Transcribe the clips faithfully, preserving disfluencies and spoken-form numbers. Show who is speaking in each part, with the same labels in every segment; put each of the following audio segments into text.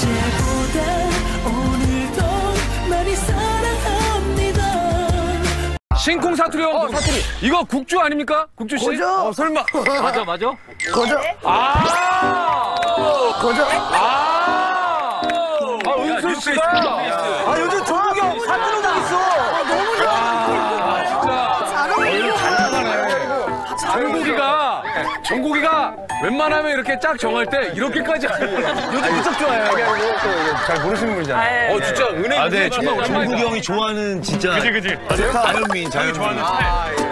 Speaker 1: 어제보다 오늘도 많이 사랑합니다.
Speaker 2: 신콩 사투리 형.
Speaker 3: 어, 사투리.
Speaker 2: 이거 국주 아닙니까? 국주 씨?
Speaker 3: 거저.
Speaker 2: 어, 설마.
Speaker 4: 맞아, 맞아?
Speaker 3: 거저.
Speaker 2: 아!
Speaker 3: 거저.
Speaker 2: 아! 아, 은솔 씨가.
Speaker 3: 아, 요즘 종국이 형 사투리 당했어. 아, 너무 좋아.
Speaker 2: 아, 진짜.
Speaker 3: 잘 어울려.
Speaker 2: 잘 나가네. 정국이가, 정국이가 웬만하면 이렇게 짝 정할 때 이렇게까지 안 해요.
Speaker 3: 요즘 무척 좋아해요.
Speaker 2: 잘 모르시는 분이잖아요. 어, 진짜 은행.
Speaker 5: 아, 네, 정말 정국이 형이 좋아하는 진짜.
Speaker 2: 그지, 그지.
Speaker 5: 자연민, 자연민.
Speaker 2: 좋아하는 스타일.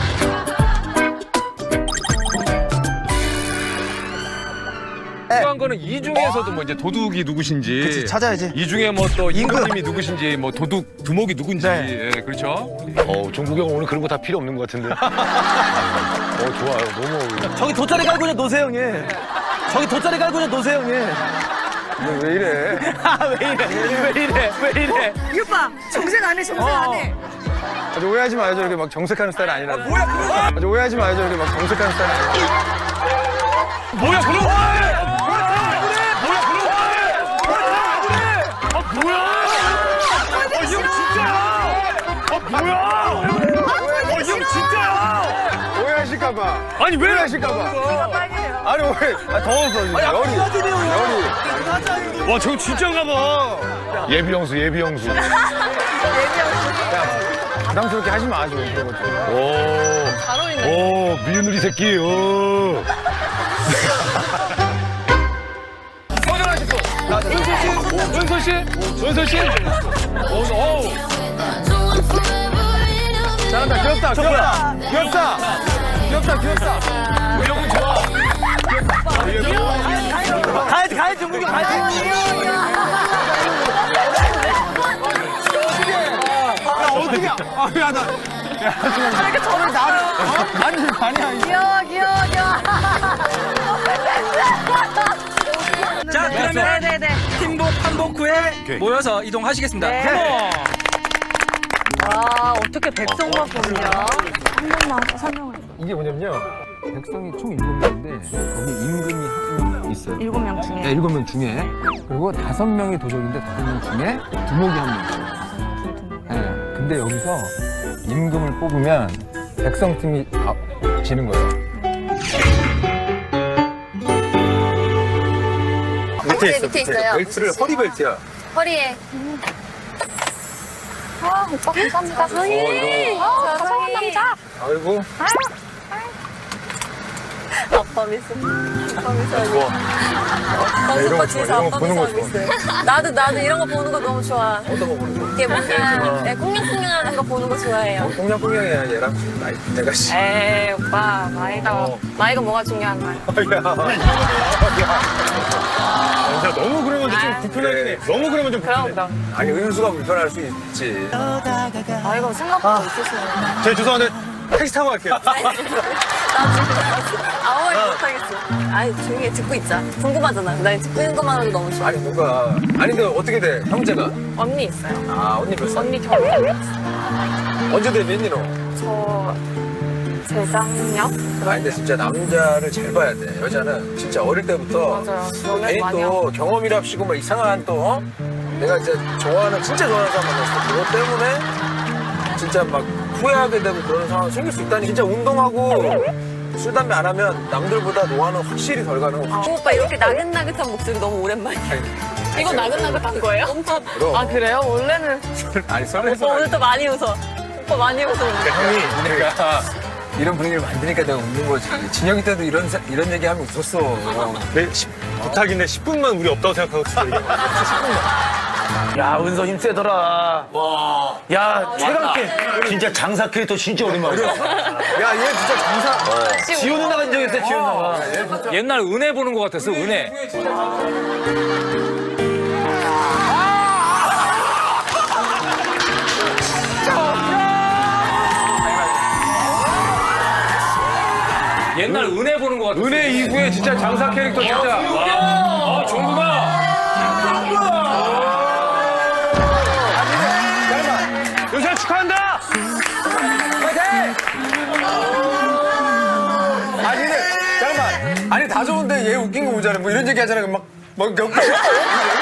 Speaker 2: 중요한 거는 이 중에서도 뭐 이제 도둑이 누구신지.
Speaker 3: 그치, 찾아야지.
Speaker 2: 이 중에 뭐 또
Speaker 3: 임금.
Speaker 2: 임금님이 누구신지, 뭐 도둑, 두목이 누군지.
Speaker 3: 네.
Speaker 2: 예, 그렇죠.
Speaker 5: 어, 정국이 형 오늘 그런 거 다 필요 없는 것 같은데. 어, 좋아요. 너무 어울려.
Speaker 3: 저기 돗자리 깔고 그냥 노세요, 형님. 저기 돗자리 깔고 그냥 노세요, 형님.
Speaker 2: 왜 이래?
Speaker 3: 아, 왜 이래? 왜 이래? 왜 이래?
Speaker 6: 이 오빠 정색 안 해, 정색 안 해.
Speaker 2: 아주 오해하지 마요. 저 이렇게 막 정색하는 스타일 아니라.
Speaker 3: 뭐야, 그거?
Speaker 2: 아주 오해하지 마요. 저 이렇게 막 정색하는 스타일 아니라. 뭐야, 그럼? 뭐야, 그럼? 아, 뭐야? 어, 이 형 진짜야! 아, 뭐야? 어, 이 형 진짜야! 오해하실까봐. 아니, 왜? 오해하실까봐. 아니, 오해. 아, 더워서. 지금. 열이. 열이. 와, 저거 진짜인가봐.
Speaker 5: 예비 형수, 예비 형수.
Speaker 2: 부담스럽게 하지 마, 좀. 그런 거 좀.
Speaker 5: 오.
Speaker 6: 잘 어울리네.
Speaker 5: 오, 미운누리 새끼. 오.
Speaker 2: 은솔 씨? 은솔 씨? 오, 오. 잘한다. 귀엽다. 귀엽다. 귀엽다. 귀엽다. 귀엽다. 우영은 좋아.
Speaker 3: 가야지, 가야지, 종국이 형 가야지. 야, 어떻게. 아, 야, 나. 야, 이렇게 저를 나를. 어? 아니, 아니야.
Speaker 6: 귀여워, 귀여워, 귀여워.
Speaker 4: 자, 그러면
Speaker 6: 네네네.
Speaker 4: 팀복, 한복 후에 모여서 이동하시겠습니다.
Speaker 6: 네. 와, 어떻게 백성만 뽑냐? 한 번만 설명을 해줘.
Speaker 7: 이게 뭐냐면요. 백성이 총 일곱 명인데 거기 임금이 한 명 있어요.
Speaker 6: 일곱 명 중에.
Speaker 7: 네, 일곱 명 중에. 그리고 다섯 명이 도적인데 다섯 명 중에 두목이 한 명 있어요. 네, 근데 여기서 임금을 뽑으면 백성팀이 아, 지는 거예요.
Speaker 6: 밑에 있어, 밑에 있어요.
Speaker 2: 벨트를 허리 벨트야.
Speaker 6: 허리에. 아, 오빠 감사합니다. 사랑해. 아, 사랑해 남자.
Speaker 2: 아이고.
Speaker 6: 아빠 미스. 아빠 미스. 나 오빠 뒤에서 아빠 미스 미스. 나도 나도 이런 거 보는 거 너무 좋아.
Speaker 2: 어떤 거 보는 거?
Speaker 6: 이게 뭔가 네, 꽁냥꽁냥하는 거 보는 거 좋아해요.
Speaker 2: 꽁냥꽁냥이야, 얘랑. 나이, 내가 씨.
Speaker 6: 에이 오빠 나이가 나이가 뭐가 중요한가요?
Speaker 2: 야, 너무 그러면 좀 불편하긴 해. 너무 그러면 좀
Speaker 6: 그럼
Speaker 2: 불편해.
Speaker 6: 그럼.
Speaker 2: 아니, 은수가 불편할 수 있지.
Speaker 6: 나이가 생각보다 있으시네.
Speaker 2: 저 죄송한데 택시 타고 갈게요.
Speaker 6: 나 지금 아무 말 못하겠어. 아니 조용히 해, 듣고 있자. 궁금하잖아. 나 듣고 있는 것만으로도 너무 좋아.
Speaker 2: 아니, 뭔가. 아니, 근데 어떻게 돼? 형제가?
Speaker 6: 언니 있어요.
Speaker 2: 아, 언니 몇 살?
Speaker 6: 언니 결혼 있어요.
Speaker 2: 언제 데뷔했니, 너?
Speaker 6: 저 재작년?
Speaker 2: 아니, 근데 진짜 남자를 잘 봐야 돼. 여자는 진짜 어릴 때부터.
Speaker 6: 맞아요. 연애
Speaker 2: 괜히
Speaker 6: 많이
Speaker 2: 또
Speaker 6: 하고.
Speaker 2: 경험이랍시고 막 이상한 또, 어? 내가 이제 좋아하는, 진짜 좋아하는 사람 만났을 때 그것 때문에 진짜 막 후회하게 되고 그런 상황이 생길 수 있다니. 진짜 운동하고 술, 담배 안 하면 남들보다 노화는 확실히 덜 가는 거.
Speaker 6: 아, 오빠 이렇게 나긋나긋한 목소리 너무 오랜만이야. 이거 나긋나긋한 거예요? 엄청.
Speaker 2: 그럼.
Speaker 6: 아 그래요? 원래는.
Speaker 2: 아니, 설레서.
Speaker 6: 오빠 오늘 또 많이 웃어. 오빠 많이 웃어. 오늘.
Speaker 2: 형이 내가 이런 분위기를 만드니까 내가 웃는 거지. 진혁이 때도 이런, 사- 이런 얘기 하면 웃었어.
Speaker 5: 네, 부탁인데 십 분만 우리 없다고 생각하고 있어. 십 분만.
Speaker 3: 야, 은서 힘세더라. 와. 야, 최강캐.
Speaker 5: 진짜 장사 캐릭터 진짜 오랜만이야.
Speaker 2: 야, 얘 진짜 장사.
Speaker 3: 지호 누나가 인정했어, 지호 누나가.
Speaker 4: 옛날 은혜 보는 것 같았어, 은혜. 옛날 은혜 보는 것 같았어.
Speaker 2: 은혜 이후에 진짜 장사 캐릭터 진짜.
Speaker 4: 아, 종국아.
Speaker 2: 요새 축하한다! 아니, 근데, 잠깐만. 아니, 다 좋은데 얘 웃긴 거 보잖아. 뭐 이런 얘기 하잖아. 막, 막, 몇 개.